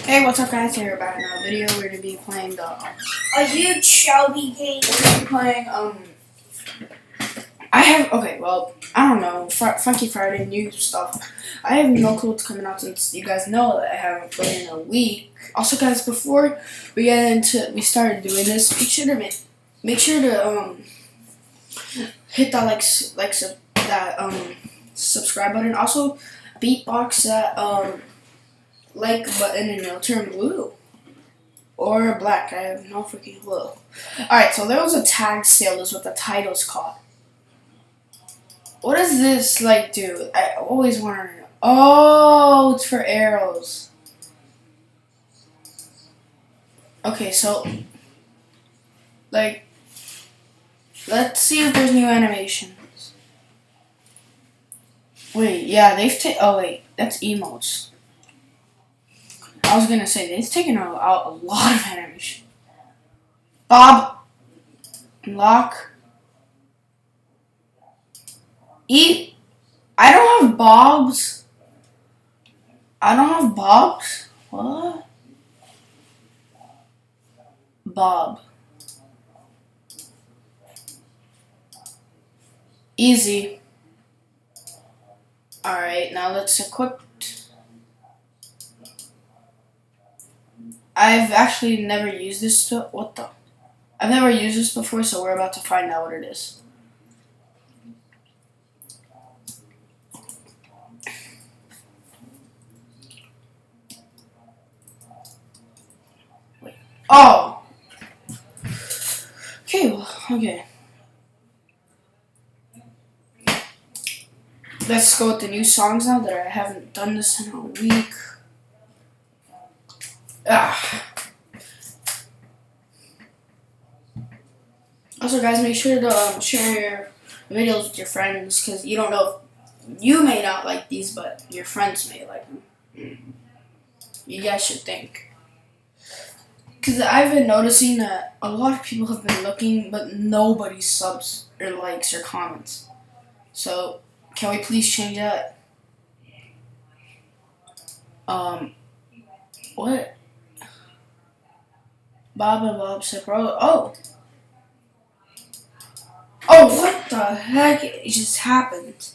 Hey, what's up guys, here back in our video. We're going to be playing the, A huge Shelby game. we're going to be playing, I don't know, Funky Friday, new stuff. I have no clue what's coming out since you guys know that I haven't played in a week. Also guys, before we we started doing this, make sure to, hit that subscribe button. Also, beatbox that, like button and it'll turn blue or black. I have no freaking clue. Alright, so there was a tag sale, is what the title's called. What does this like do? I always wanted to know. Oh, it's for arrows. Okay, so like let's see if there's new animations. Wait, yeah, oh wait, that's emotes. I was gonna say, they've taken out a lot of animation. Bob. Lock. Eat. I don't have Bobs. I don't have Bobs. What? Bob. Easy. Alright, now let's equip. I've actually never used this. I've never used this before, so we're about to find out what it is. Wait. Oh! Okay, well, okay. Let's go with the new songs now that I haven't done this in a week. Also, guys, make sure to share your videos with your friends, because you don't know if you may not like these, but your friends may like them. You guys should think. Because I've been noticing that a lot of people have been looking, but nobody subs or likes or comments. So, can we please change that? What? Bob and Bob Sepro. Oh! Oh, what the heck? It just happened.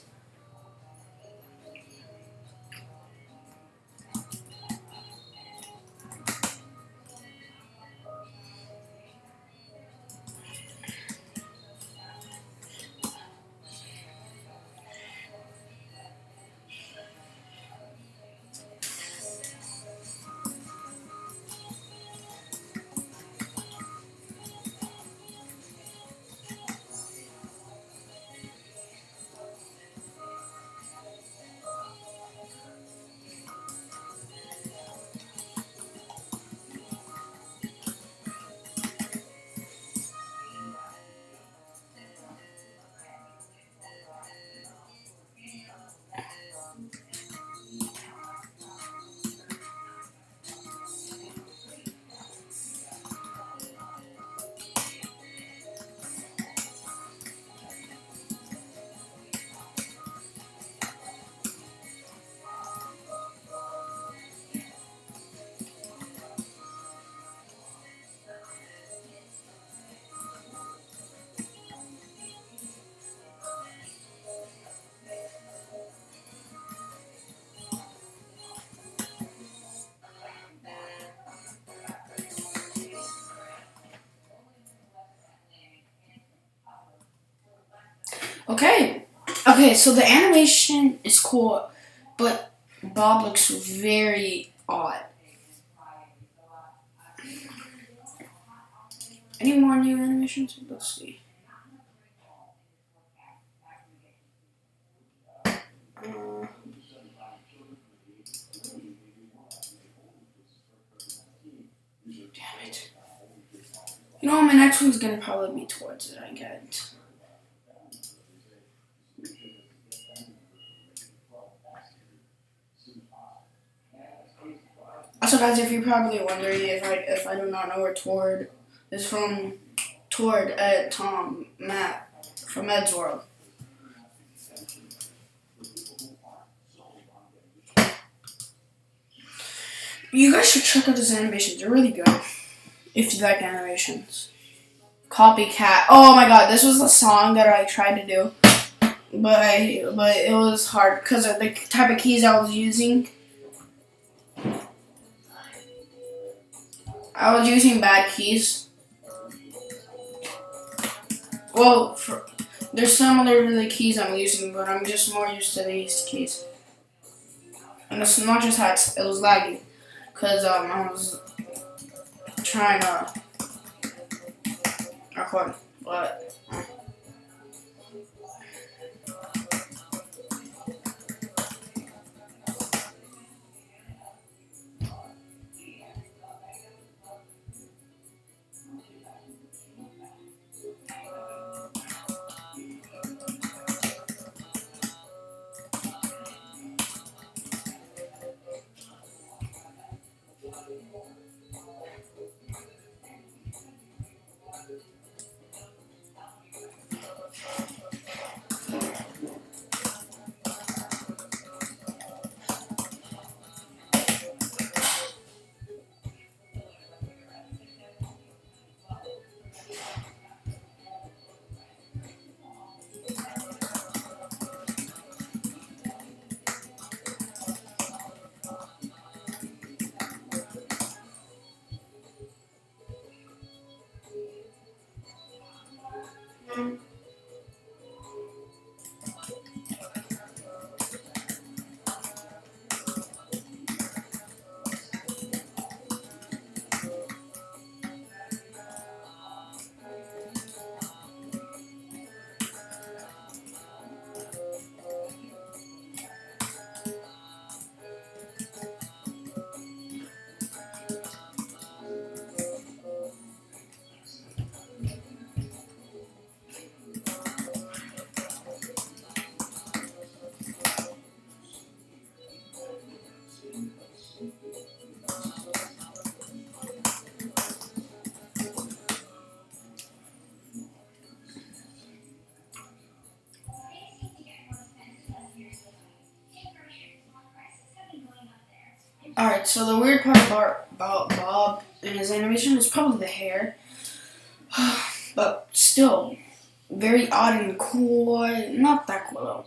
Okay, so the animation is cool, but Bob looks very odd. Any more new animations? Let's see. Damn it. You know, my next one's gonna probably be towards it, I get. Also, guys, if you're probably wondering if I do not know where Tord is from, Tord Tom Matt from Eddsworld. You guys should check out his animations. They're really good. If you like animations. Copycat. Oh my god, this was the song that I tried to do. But it was hard because of the type of keys I was using. I was using bad keys. Well, there's similar to the keys I'm using, but I'm just more used to these keys. And it's not just how it was laggy, because I was trying to record, but alright, so the weird part about Bob and his animation is probably the hair. But still, very odd and cool. Not that cool though.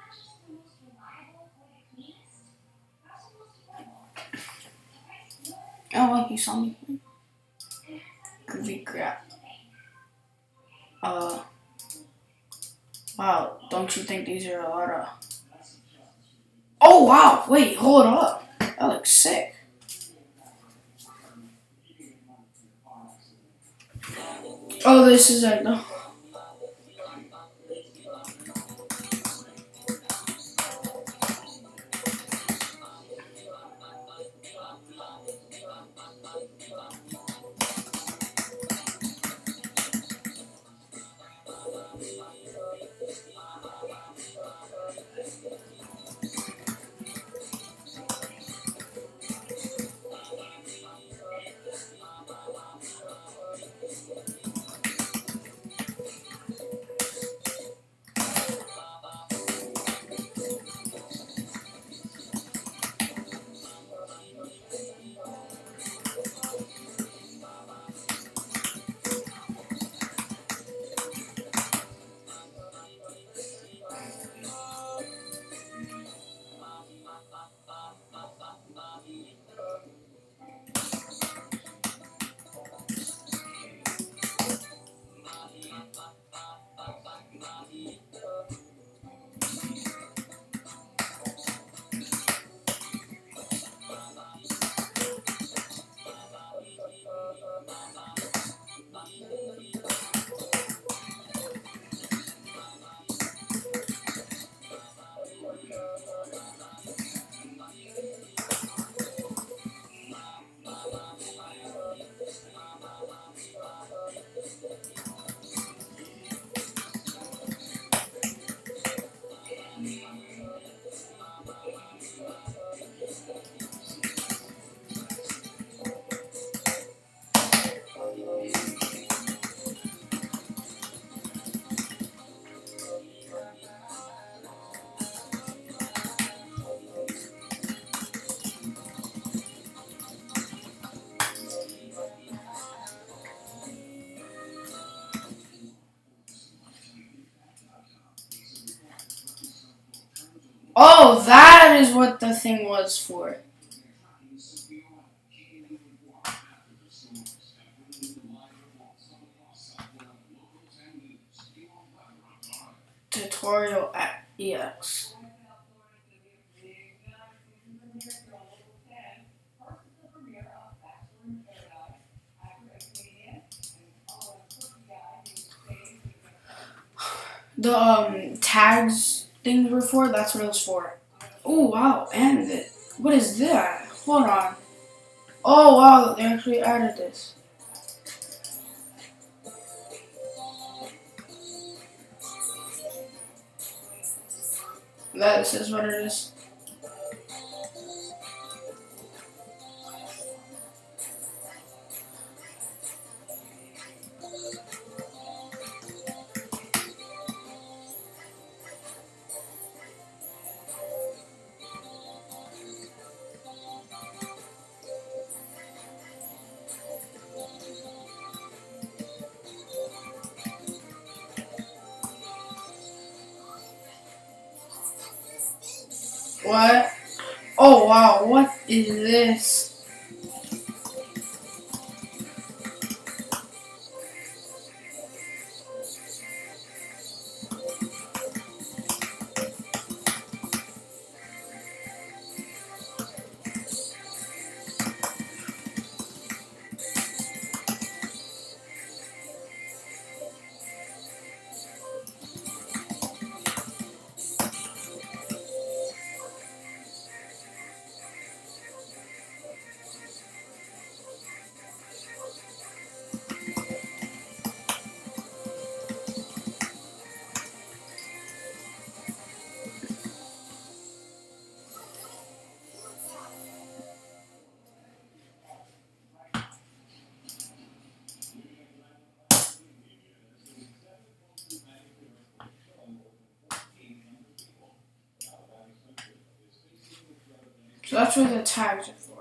Oh, well, you saw me. Goofy crap. Wow, don't you think these are a lot of... Oh, wow, wait, hold up. That looks sick. Oh, this is like the... that is what the thing was for. Tutorial at EX. The tags things were for, that's what it was for. Oh wow, and what is that? Hold on. Oh wow, they actually added this. This is what it is. What? Oh wow, what is this? So that's what the tags are for.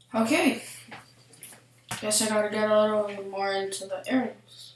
Okay. Guess I gotta get a little more into the areas.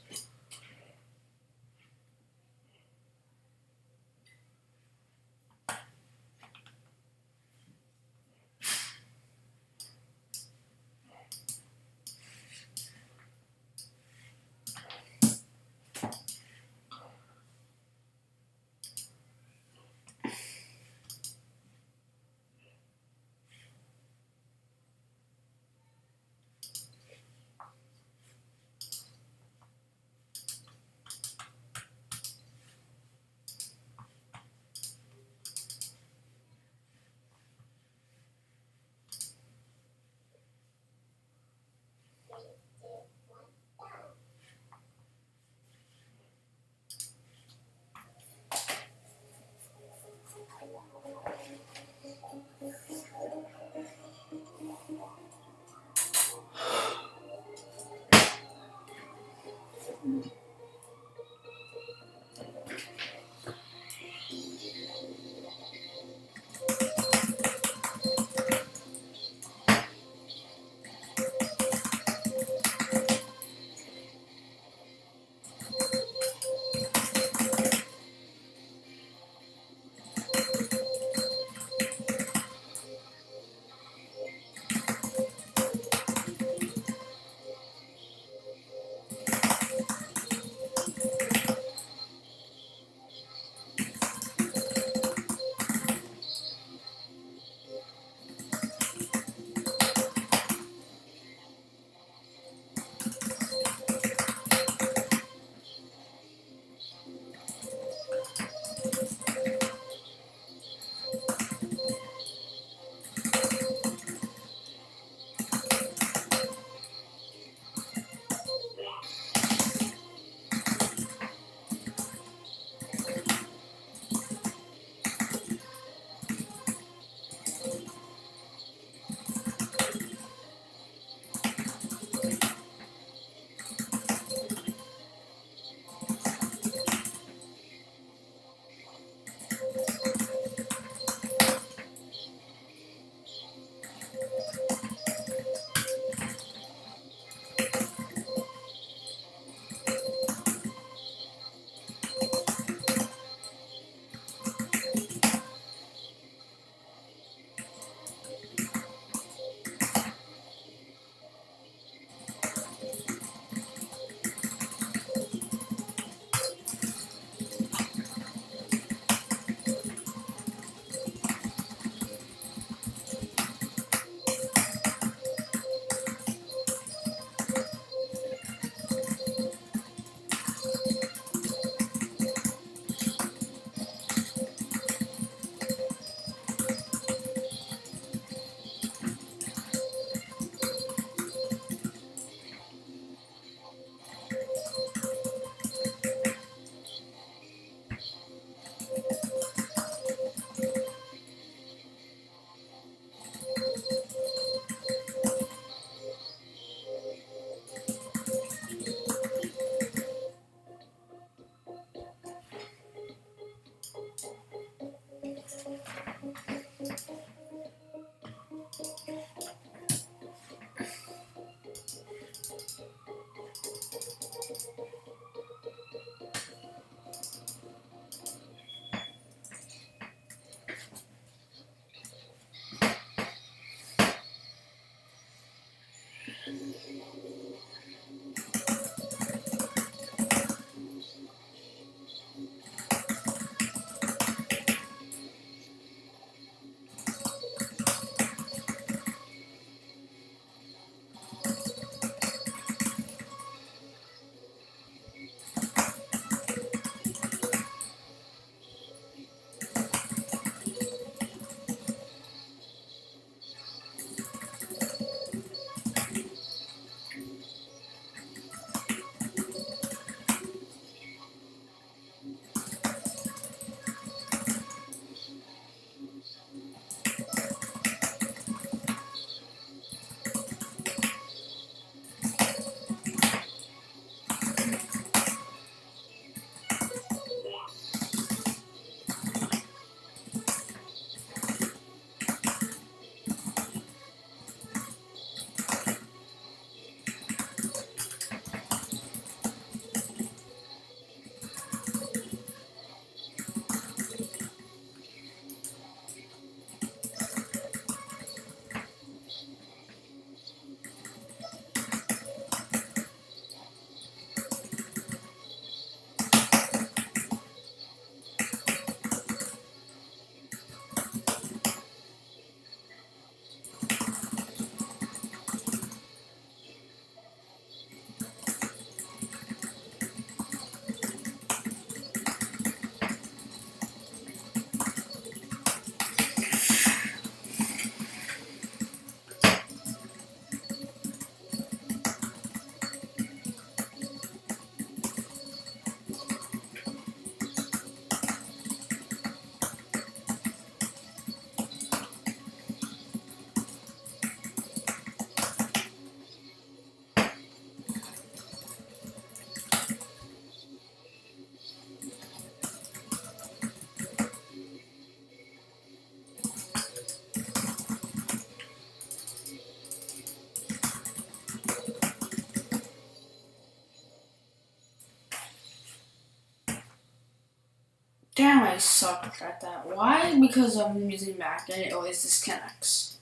Damn, I suck at that. Why? Because I'm using Mac and it always disconnects.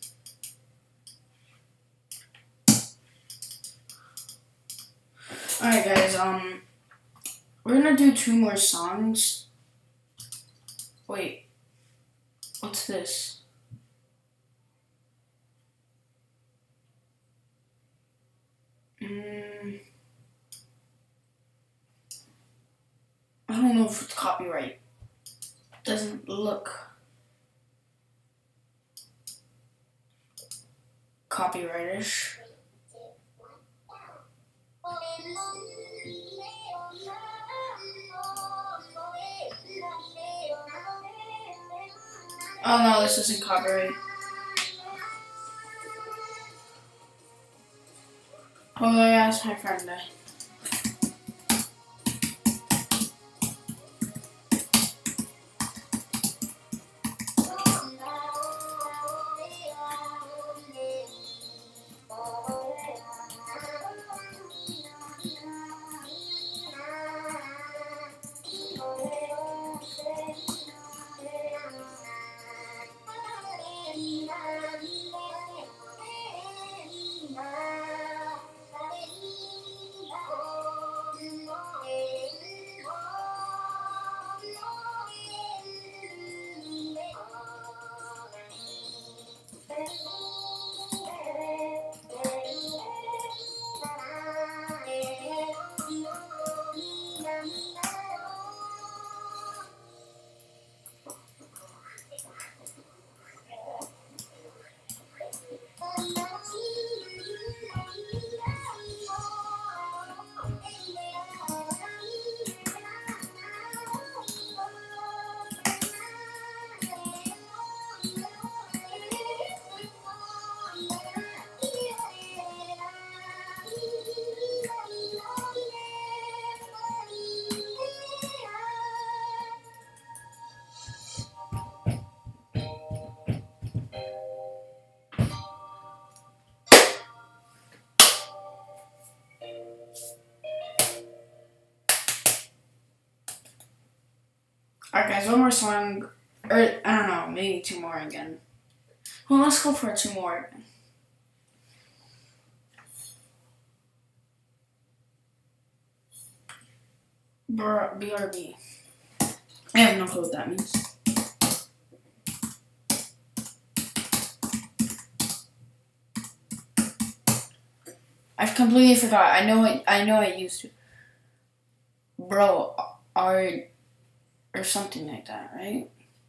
Alright guys, we're gonna do 2 more songs. Wait, what's this? I don't know if it's copyright. Doesn't look copyrightish. Oh no, this isn't copyright. Oh, I asked my friend that. Alright guys, one more song, or I don't know, maybe 2 more again. Well, let's go for 2 more again. BRB. I have no clue what that means. I've completely forgot. I know I used to. Bro, or something like that, right?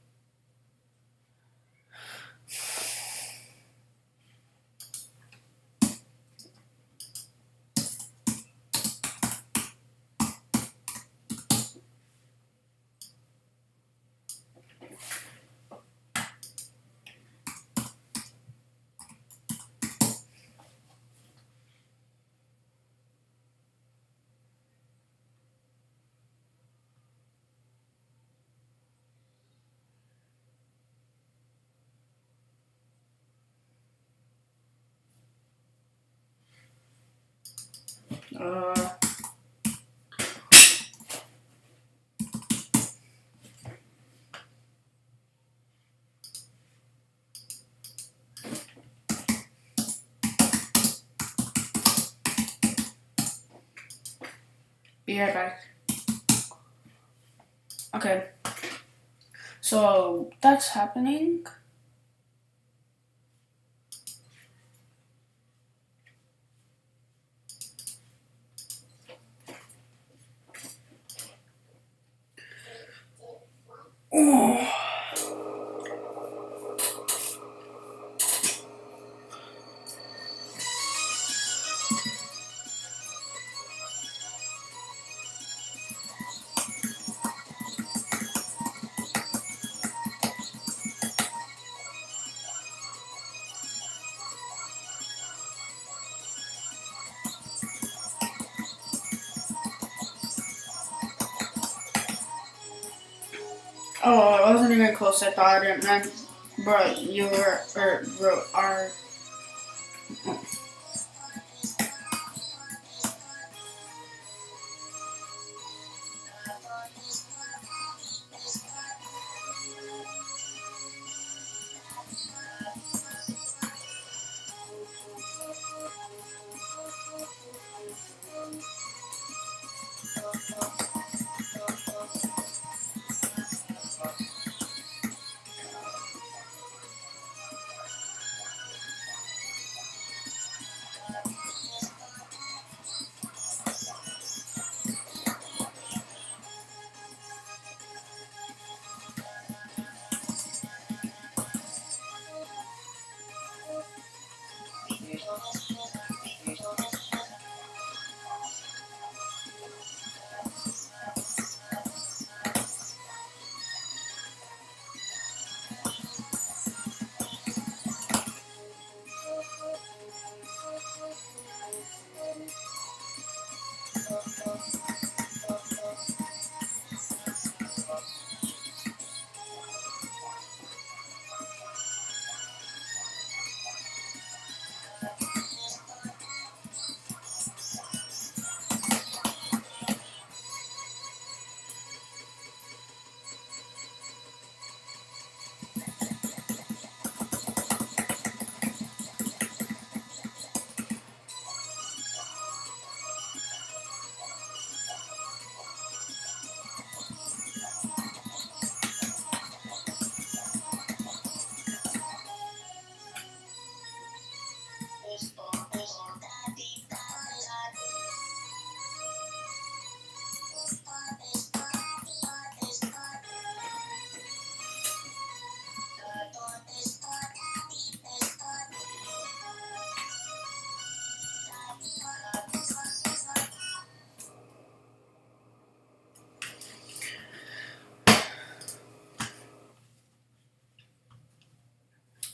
Be right back. Okay. So that's happening. Oh. Oh, I wasn't even close. I thought I didn't meant, bro, you were, or, bro, are.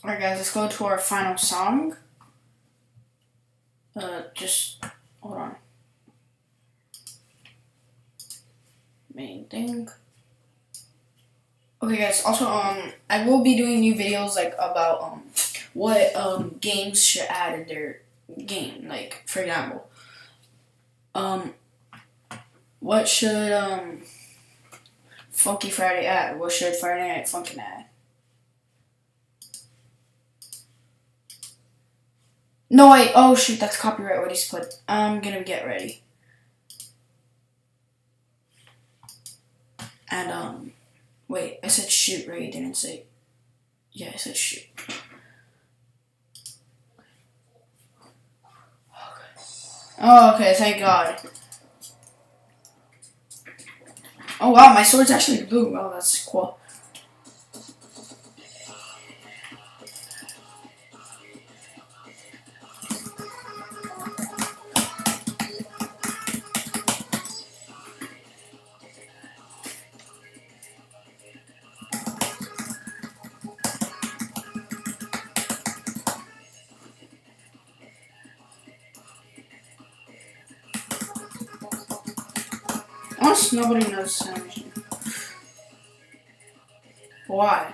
Alright guys, let's go to our final song. Just hold on. Main thing. Okay guys, also I will be doing new videos like about what games should add in their game. Like for example, what should Funky Friday add? What should Friday Night Funkin' add? No wait, oh shoot, that's copyright what he's put. I'm gonna get ready. And wait, I said shoot, right? I didn't say. Yeah, I said shoot. Oh, okay, thank God. Oh wow, my sword's actually blue. Oh, that's cool. Almost nobody knows anything. Why?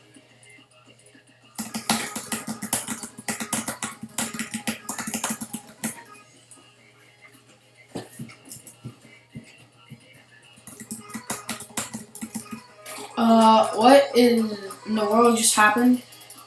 What in the world just happened?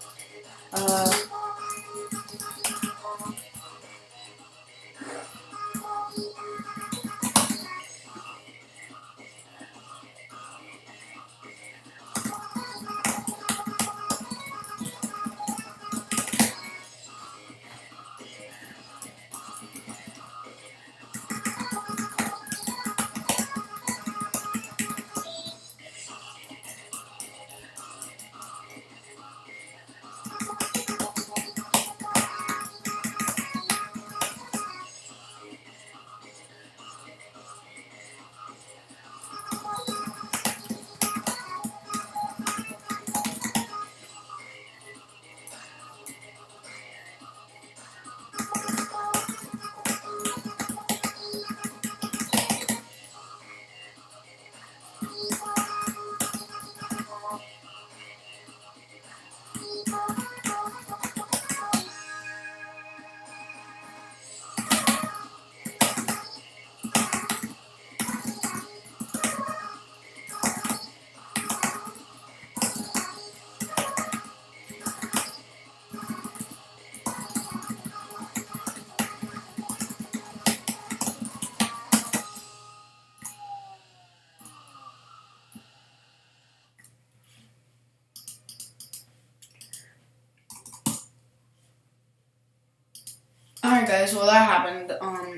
Alright guys, well that happened.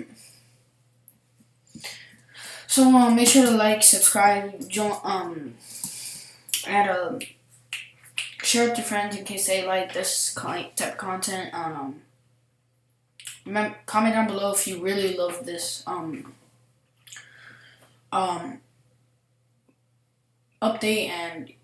So make sure to like, subscribe, join, and share with your friends in case they like this type of content. Remember, comment down below if you really love this update, and